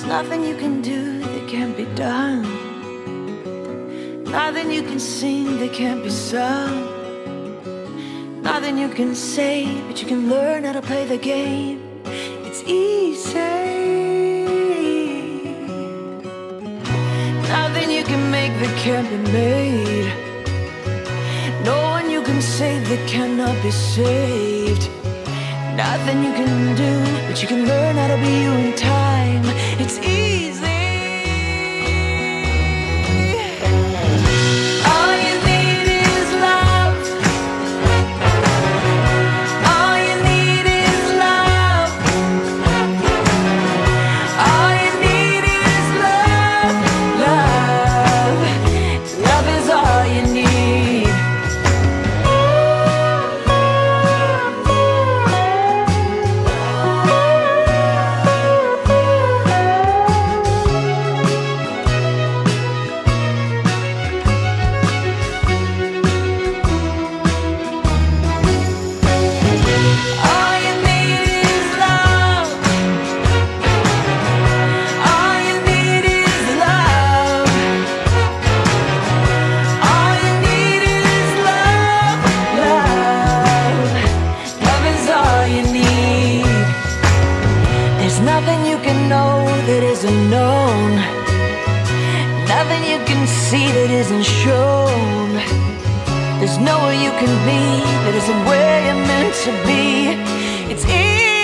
nothing you can do that can't be done. Nothing you can sing that can't be sung. Nothing you can say, but you can learn how to play the game. It's easy. Nothing you can make that can't be made. No one you can save that cannot be saved. Nothing you can do, but you can learn how to be you in time. It's easy. All you need is love. All you need is love. All you need is love. Love. Love is all you need. Nothing you can know that isn't known. Nothing you can see that isn't shown. There's nowhere you can be that isn't where you're meant to be. It's easy.